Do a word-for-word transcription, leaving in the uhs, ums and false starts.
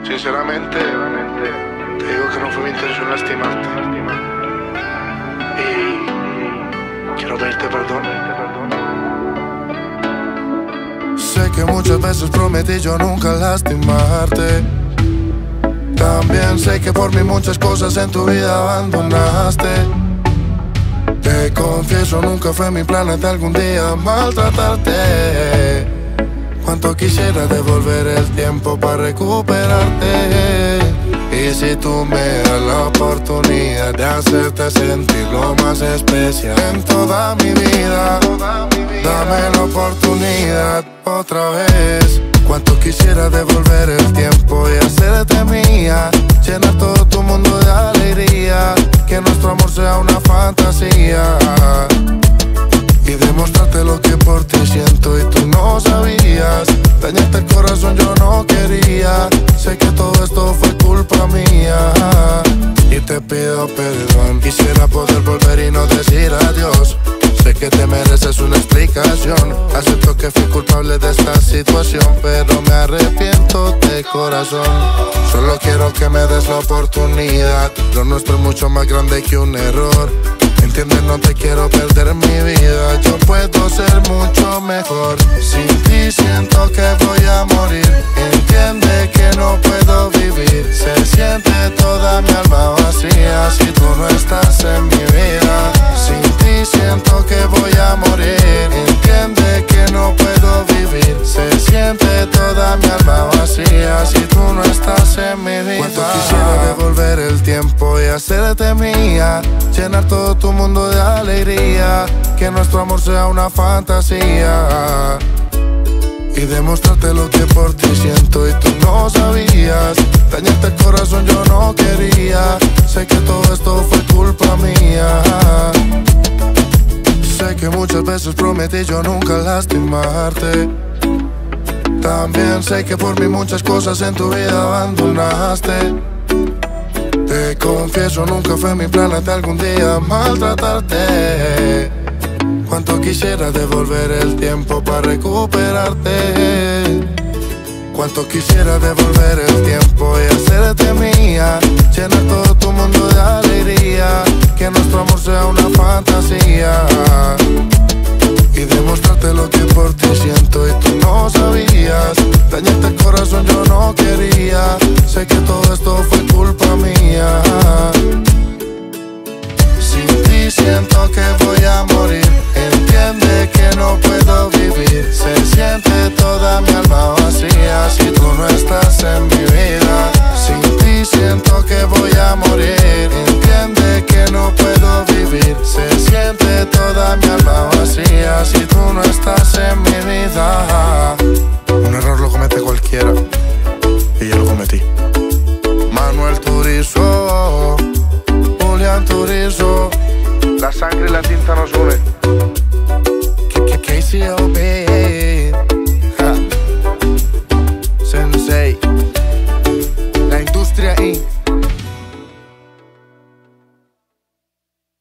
Sinceramente, te digo que no fue mi intención lastimarte. Y quiero pedirte perdón. Sé que muchas veces prometí yo nunca lastimarte. También sé que por mí muchas cosas en tu vida abandonaste. Te confieso, nunca fue mi plan de algún día maltratarte. Cuánto quisiera devolver el tiempo para recuperarte. Y si tú me das la oportunidad de hacerte sentir lo más especial en toda mi vida, dame la oportunidad otra vez. Cuánto quisiera devolver el tiempo y hacerte mía, llenar todo tu mundo de alegría, que nuestro amor sea una fantasía y demostrarte lo que por ti siento y tú no sabías. Dañarte el corazón yo no quería. Sé que todo esto fue culpa mía y te pido perdón. Quisiera poder volver y no decir adiós. Sé que te mereces una explicación. Acepto que fui culpable de esta situación, pero me arrepiento de corazón. Solo quiero que me des la oportunidad. Lo nuestro es mucho más grande que un error. Entiende, no te quiero perder mi vida. Yo puedo ser mucho mejor. Sin ti siento que voy a morir. Entiende que no puedo vivir. Se siente toda mi alma vacía si tú no estás en mi vida. Sin ti siento que voy a morir. Entiende que no puedo vivir. Se siente toda mi alma vacía si tú no estás en mi vida. Cuánto quisiera devolver el tiempo y hacerte mía, llenar todo tu mundo de alegría, que nuestro amor sea una fantasía y demostrarte lo que por ti siento y tú no sabías. Dañarte el corazón yo no quería. Sé que todo esto fue culpa mía. Sé que muchas veces prometí yo nunca lastimarte. También sé que por mí muchas cosas en tu vida abandonaste. Te confieso, nunca fue mi plan de algún día maltratarte. Cuánto quisiera devolver el tiempo para recuperarte. Cuánto quisiera devolver el tiempo y hacerte mía, llenar todo tu mundo de alegría, que nuestro amor sea una fantasía y demostrarte lo que por ti siento y tú no sabías. Dañarte el corazón yo no quería. Sé que todo esto fue culpa mía. Sin ti siento que voy a morir. Entiende que no puedo vivir. Se siente toda mi alma vacía si tú no estás en mi vida. Sin ti siento que voy a morir. Entiende que no puedo vivir. Se siente toda mi alma vacía si tú no estás en mi vida. Un error lo comete cualquiera y yo lo cometí. Manuel Turizo, Julián Turizo. La sangre y la tinta nos unen. K C O B.